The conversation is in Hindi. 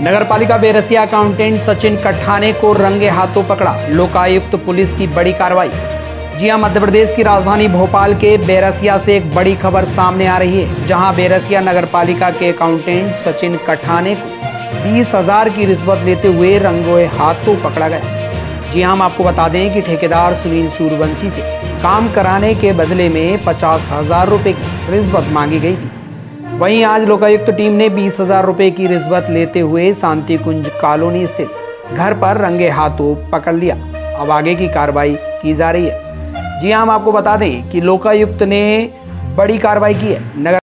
नगरपालिका बेरसिया अकाउंटेंट सचिन कठाने को रंगे हाथों पकड़ा, लोकायुक्त पुलिस की बड़ी कार्रवाई। जी हां, मध्य प्रदेश की राजधानी भोपाल के बेरसिया से एक बड़ी खबर सामने आ रही है, जहां बेरसिया नगरपालिका के अकाउंटेंट सचिन कठाने को 20,000 की रिश्वत लेते हुए रंगे हाथों पकड़ा गया। जी हां, हम आपको बता दें कि ठेकेदार सुनील सूर्यवंशी से काम कराने के बदले में 50,000 रुपये की रिश्वत मांगी गई थी। वहीं आज लोकायुक्त टीम ने 20,000 रुपये की रिश्वत लेते हुए शांति कुंज कॉलोनी स्थित घर पर रंगे हाथों पकड़ लिया। अब आगे की कार्रवाई की जा रही है। जी हां, हम आपको बता दें कि लोकायुक्त ने बड़ी कार्रवाई की है।